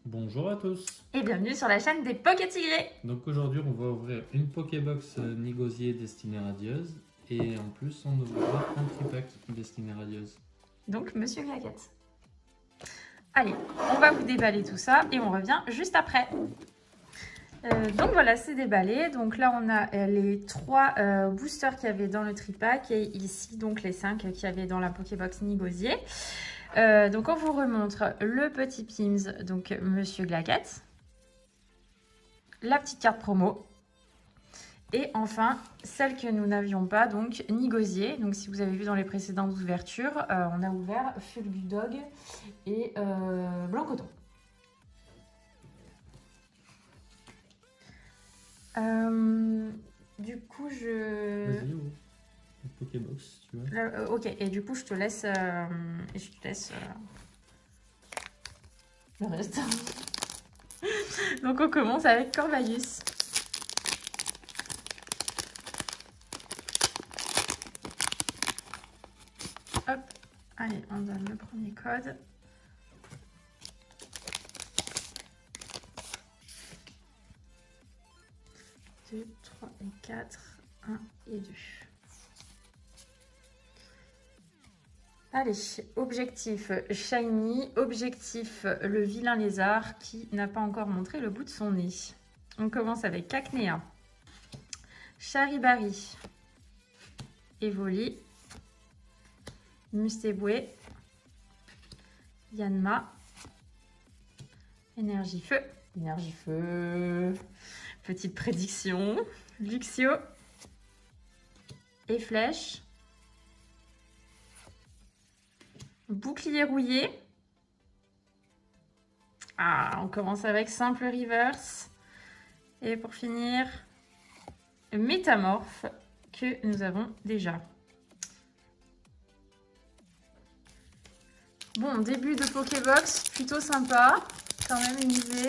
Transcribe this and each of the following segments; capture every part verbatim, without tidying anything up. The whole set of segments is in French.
Bonjour à tous. Et bienvenue sur la chaîne des Poké Tigrés. Donc aujourd'hui on va ouvrir une Pokébox euh, Nigosier destinée radieuse et en plus on ouvrira un tripack destiné radieuse. Donc Monsieur Claquette. Allez, on va vous déballer tout ça et on revient juste après. Euh, donc voilà, c'est déballé. Donc là on a euh, les trois euh, boosters qu'il y avait dans le tripack et ici donc les cinq qu'il y avait dans la Pokébox Nigosier. Euh, donc on vous remontre le petit Pims, donc Monsieur Claquette, la petite carte promo. Et enfin, celle que nous n'avions pas, donc Nigosier. Donc si vous avez vu dans les précédentes ouvertures, euh, on a ouvert Fulgudog et euh, Blanc-Coton. Euh, du coup, je... Vas-y, ouvre une Pokébox, tu vois. Là, euh, ok, et du coup, je te laisse, euh, je te laisse euh, le reste. Donc on commence avec Corvallis. Hop, allez, on donne le premier code. deux, trois et quatre, un et deux. Allez, objectif Shiny, objectif le vilain lézard qui n'a pas encore montré le bout de son nez. On commence avec Cacnea, Charibari, Evoli, Mustéboué, Yanma, Énergie Feu, Énergie Feu, petite prédiction, Luxio et Flèche, Bouclier rouillé. Ah, on commence avec simple reverse. Et pour finir, Métamorphe que nous avons déjà. Bon, début de Pokébox, plutôt sympa. Quand même une idée.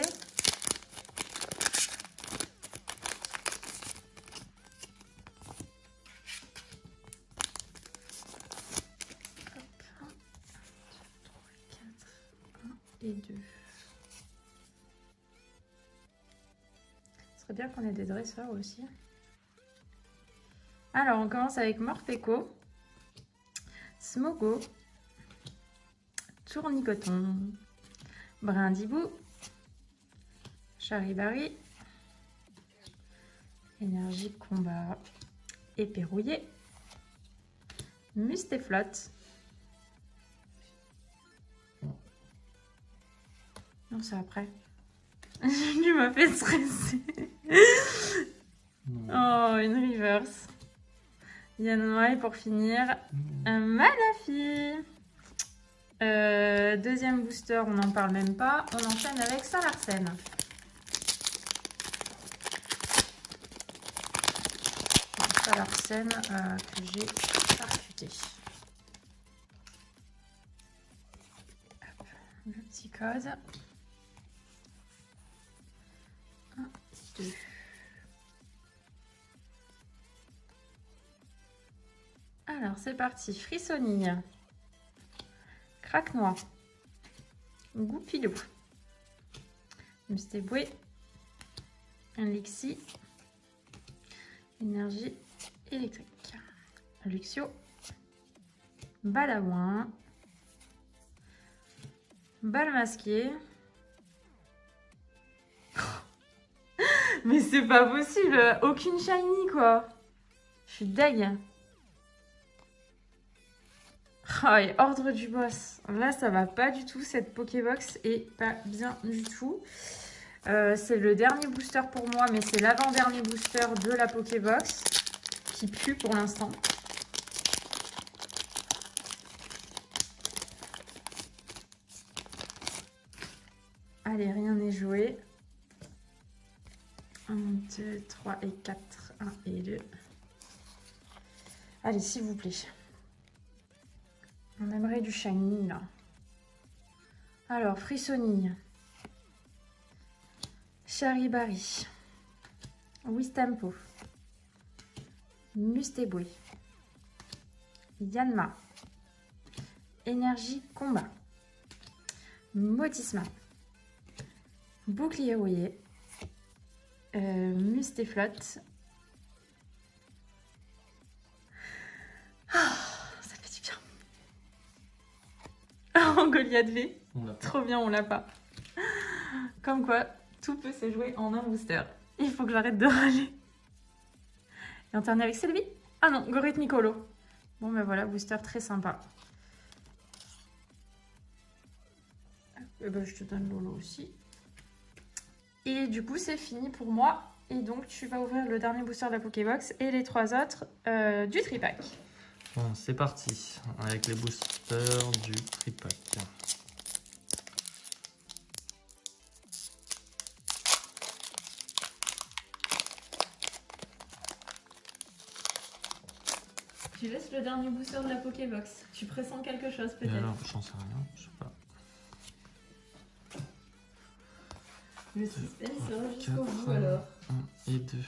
Et deux. Ce serait bien qu'on ait des dresseurs aussi. Alors, on commence avec Morpeko, Smogo, Tournicoton, Brindibou, Charibari, Énergie Combat, Épée Rouillée, Mustéflotte. Non, c'est après. Tu m'as fait stresser. Oh, une reverse. Yanma et pour finir, un Manafi. Euh, deuxième booster, on n'en parle même pas. On enchaîne avec Salarsen. Salarsen euh, que j'ai charcuté. Hop, le petit code. un, deux. Alors, c'est parti. Frissonille. Craque-noix. Goupilou. Mustéboué. Lixi. Énergie électrique. Luxio. Balawin. Balle masquée. Mais c'est pas possible. Aucune shiny, quoi. Je suis deg. Oh, et ordre du boss. Là, ça va pas du tout. Cette Pokébox est pas bien du tout. Euh, c'est le dernier booster pour moi, mais c'est l'avant-dernier booster de la Pokébox qui pue pour l'instant. Allez, rien n'est joué. un, deux, trois et quatre. un et deux. Allez, s'il vous plaît. On aimerait du shiny, là. Alors, Frissonille. Charibari. Wistampo. Mustéboué. Yanma. Énergie Combat. Motisma. Bouclier rouillé. Euh, Mustéflotte. Ah, ça fait du bien. En Goliath V. On l'a pas. Trop bien, on l'a pas. Comme quoi, tout peut se jouer en un booster. Il faut que j'arrête de râler. Et on termine avec Sylvie. Ah non, Gorith Nicolo. Bon ben voilà, booster très sympa. Et ben, je te donne Lolo aussi. Et du coup, c'est fini pour moi. Et donc, tu vas ouvrir le dernier booster de la Pokébox et les trois autres euh, du tripack. Bon, c'est parti avec les boosters du tripack. Tu laisses le dernier booster de la Pokébox. Tu pressens quelque chose Et peut-être. alors, j'en sais rien, je sais pas. Le suspense sera jusqu'au quatre, bout alors. un et deux.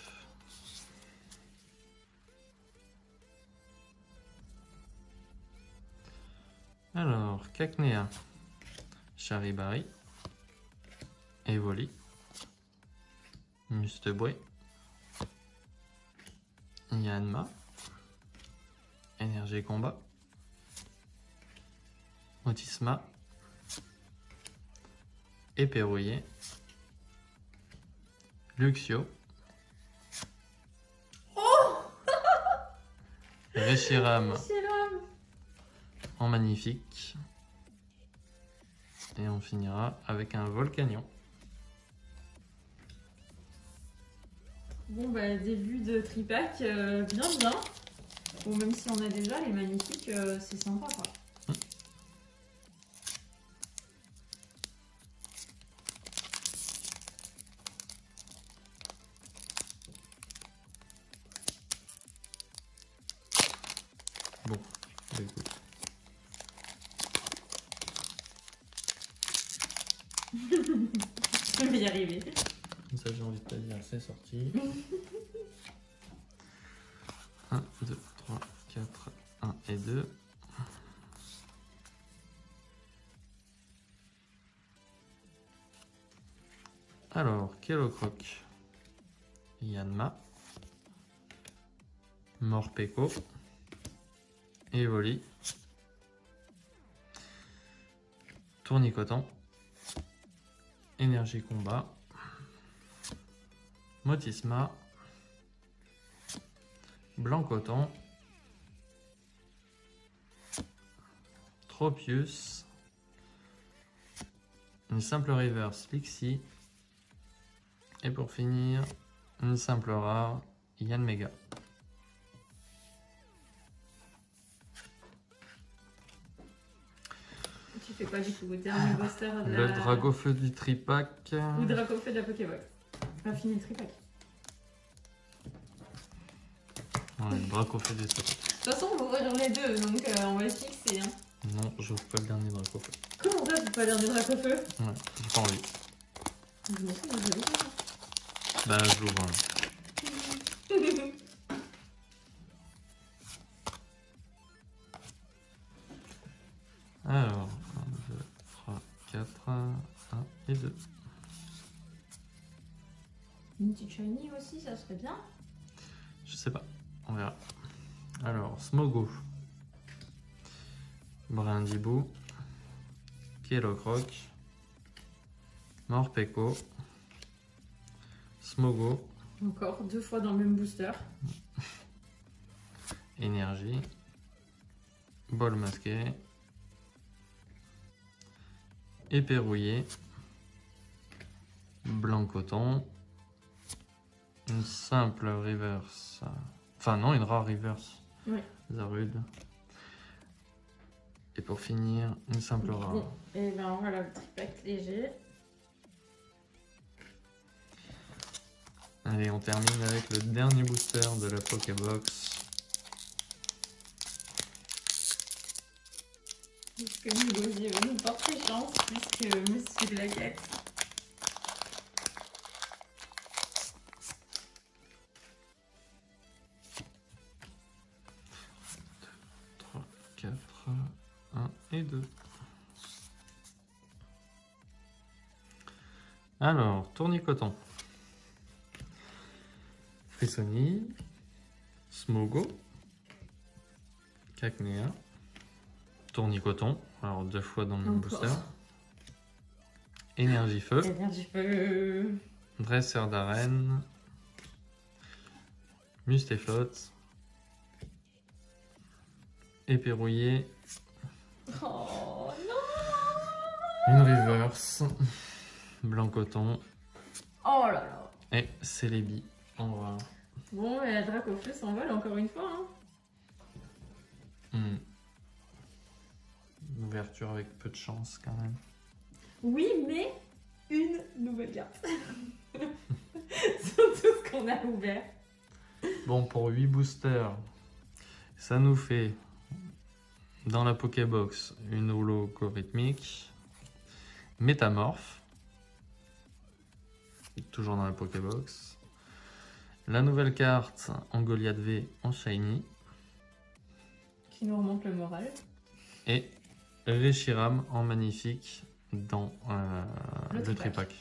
Alors, Cacnea, Charibari, Evoli, Musteboué, Yanma, Énergie Combat, Motisma, Éperrouillé, Luxio, Oh Reshiram Reshiram. en magnifique. Et on finira avec un Volcanion. Bon bah début de tripack, euh, bien bien. Bon même si on a déjà les magnifiques, euh, c'est sympa quoi. Bon, bah, écoute. Je vais y arriver. Comme ça, j'ai envie de te dire, c'est sorti. un, deux, trois, quatre, un et deux. Alors, Kellocroc, Yanma, Morpeko, Evoli, Tournicoton, Énergie Combat, Motisma, Blancoton, Tropius, une simple reverse Lixie, et pour finir, une simple rare Yanmega. Tu fais quoi du coup au dernier booster de Le la... Dragofeu du tripack. Ou Dracofeu de la Pokébox. On va finir le tripack. Ouais, le Dracofeu du tripack. De toute façon on va ouvrir les deux, donc euh, on va se fixer. Hein. Non, j'ouvre pas le dernier Dracofeu. Comment ça tu peux pas dire des Dracofeu? Ouais, j'ai pas envie. Je m'en fous, je l'ouvre. Bah, je l'ouvre. Hein. Alors, un, deux, trois, quatre, un et deux. Une petite shiny aussi, ça serait bien. Je sais pas, on verra. Alors, Smogo, Brindibou, Kellocroc, Morpeko, Smogo, Encore deux fois dans le même booster. Énergie, Bol masqué, Éperrouillé, Blancoton, une simple reverse, enfin non, une rare reverse, Oui. Zarude, et pour finir, une simple rare. Bon, et ben voilà le tripack léger. Allez, on termine avec le dernier booster de la Pokébox. Est-ce que Nigosier va nous porter chance plus que Monsieur de la Guette? trois, quatre, un et deux. Alors, tournicoton. Frissoni. Smogo. Cacnea. Tournicoton. Alors, deux fois dans le même Encore. booster. Énergie feu. Énergie feu. Dresseur d'arène. Mustéflotte. Épée rouillée. Oh Une reverse. Blanc coton. Oh là là. Et Celebi en noir. Bon, et la Dracofeu s'envole encore une fois. Hein. Hmm. Une ouverture avec peu de chance quand même. Oui, mais une nouvelle carte. Sur tout ce qu'on a ouvert. Bon, pour huit boosters, ça nous fait dans la Pokébox une holo algorithmique, métamorphe, toujours dans la Pokébox, la nouvelle carte en Goliath V en shiny Qui nous remonte le moral. et Reshiram en magnifique dans euh, Le le tripack. tripack.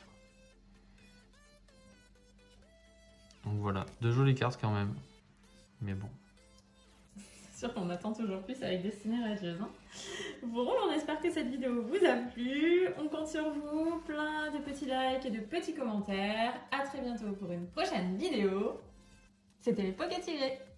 Donc voilà, de jolies cartes quand même, mais bon. C'est sûr qu'on attend toujours plus avec Destinée Radieuse. Hein. Bon, on espère que cette vidéo vous a plu. On compte sur vous. Plein de petits likes et de petits commentaires. À très bientôt pour une prochaine vidéo. C'était les Pokétigrés.